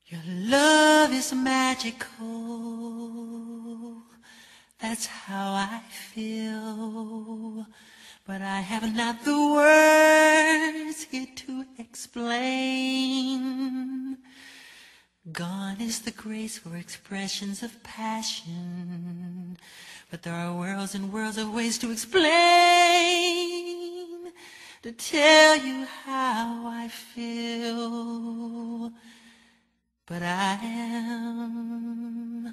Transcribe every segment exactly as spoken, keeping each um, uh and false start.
Your love is magical, that's how I feel, but I have not the words here to explain. Gone is the grace for expressions of passion, but there are worlds and worlds of ways to explain, to tell you how I feel. But I am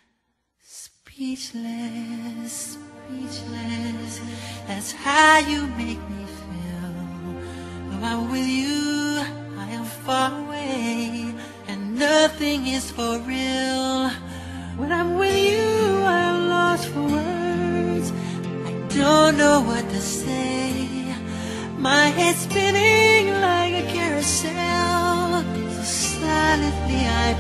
speechless, speechless. That's how you make me feel. When I'm with you, I am far away, and nothing is for real. When I'm with you, I am lost for words. I don't know what to say. My head's spinning like a carousel. So silently I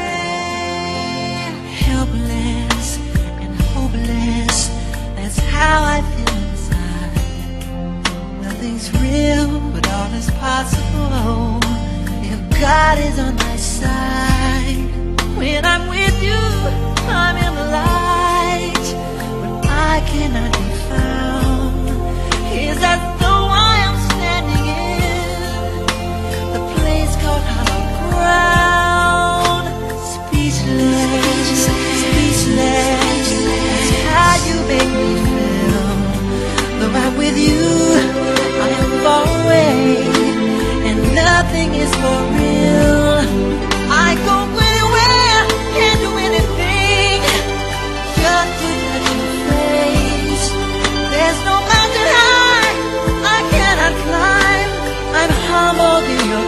pray. Helpless and hopeless, that's how I feel inside. Nothing's real, but all is possible if God is on my side. When I'm with you, I'm in the light. When I cannot be found, is that the one I'm standing in? The place called hollow ground. Speechless, speechless. That's how you make me feel. Though I'm with you, I am far away, and nothing is for real. I go anywhere, can't do anything, just to touch your face. There's no mountain high I cannot climb. I'm humbled in your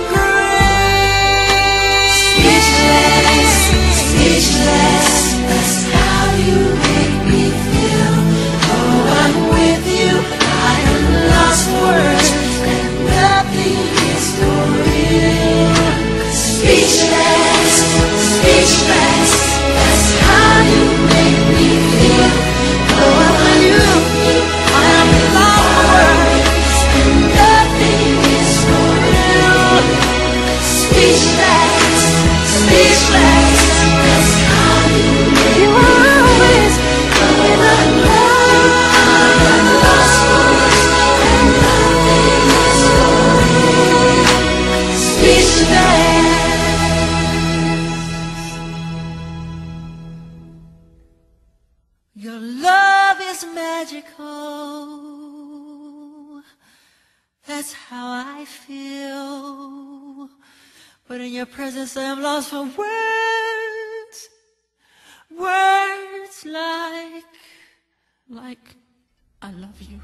grace. Speechless, speechless. That's how you make me feel. Oh, I'm with you, I am lost for words, and nothing is for real. Speechless, speechless. That's how you make me feel. Oh, I'm with you, I am lost for words, and nothing is for real. Speechless, speechless. That's how you make me feel. Oh, I'm lost, I am lost for words, and nothing is for real. Speechless. Your love is magical, that's how I feel. But in your presence I am lost for words. Words like, like, I love you.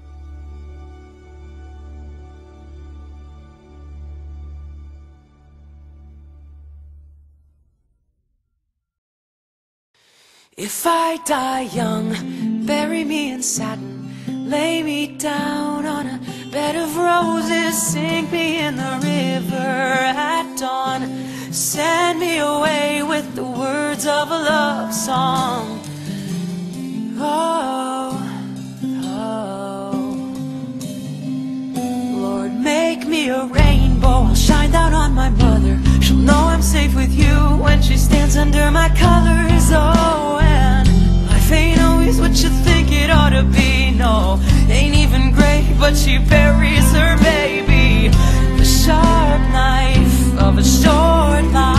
If I die young, bury me in satin, lay me down on a bed of roses, sink me in the river at dawn, send me away with the words of a love song. Oh, oh, Lord, make me a rainbow, I'll shine down on my mother. She'll know I'm safe with you when she stands under my colors. Oh, and life ain't always what you think it ought to be. No, ain't even great, but she buries her baby. The sharp knife of a short life.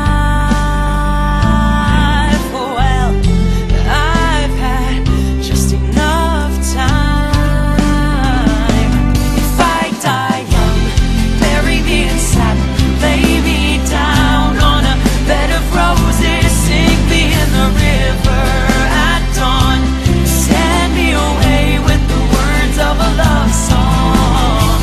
Well, I've had just enough time. If I die young, bury me in satin, lay me down on a bed of roses, sink me in the river at dawn, send me away with the words of a love song.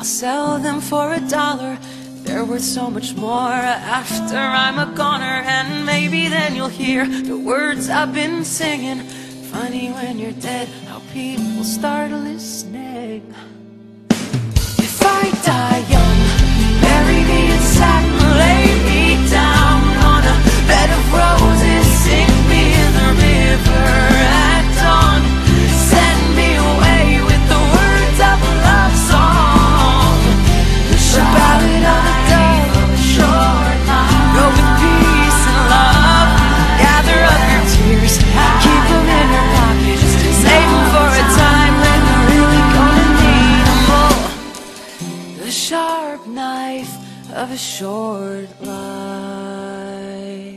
sell them for a dollar. They're worth so much more after I'm a goner. And maybe then you'll hear the words I've been singing. Funny when you're dead how people start listening. If I die young, bury me in satin, lay me down on a bed of roses, sink me in the river at dawn, send me away with the words of a love song. The ballad of a dove, go with peace and love. Gather up your tears, keep them in your pocket, save them for a time when you're really gonna need them all. The sharp knife of a short life.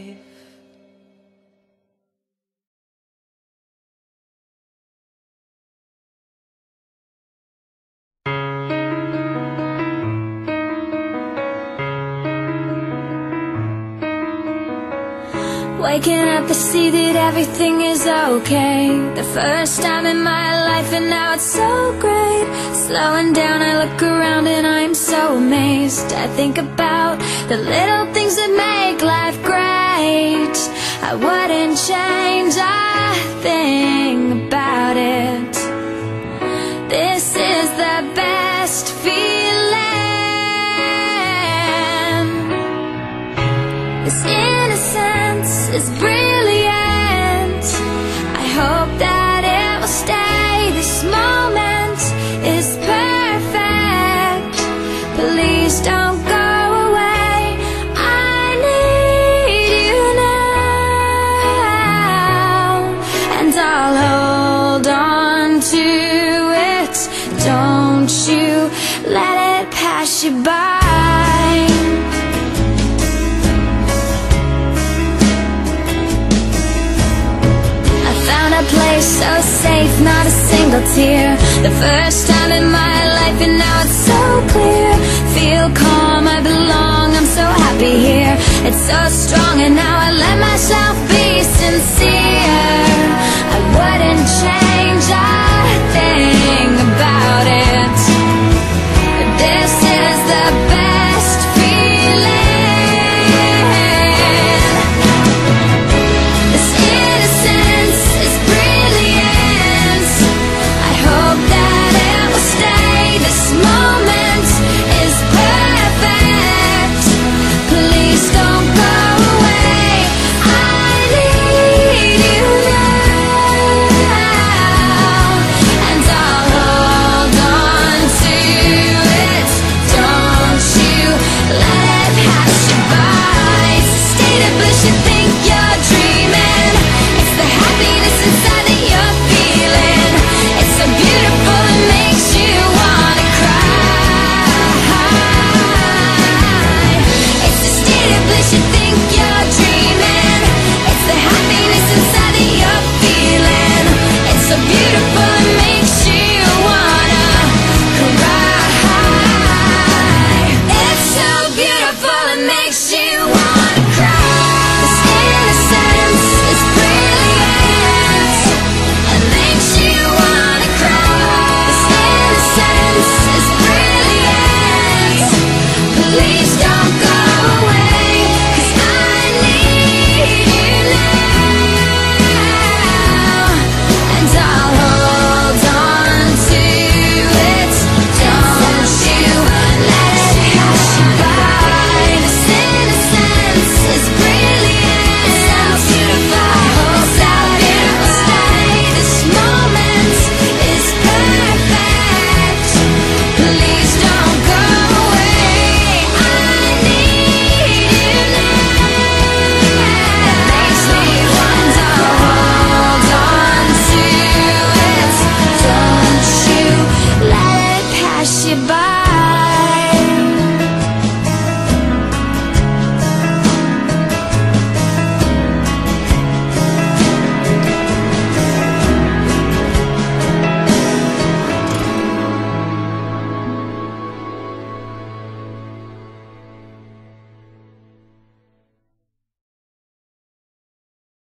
Waking up to see that everything is okay. The first time in my life and now it's so great. Slowing down I look around and I'm so amazed. I think about the little things that make life great. I wouldn't change a thing about it. This is the best feeling. This innocence is brilliant. I hope that it will stay. This moment is perfect. Please don't go away. I need you now, and I'll hold on to it. Don't you let it pass you by. A place so safe, not a single tear. The first time in my life and now it's so clear. Feel calm, I belong, I'm so happy here. It's so strong and now I let myself be sincere.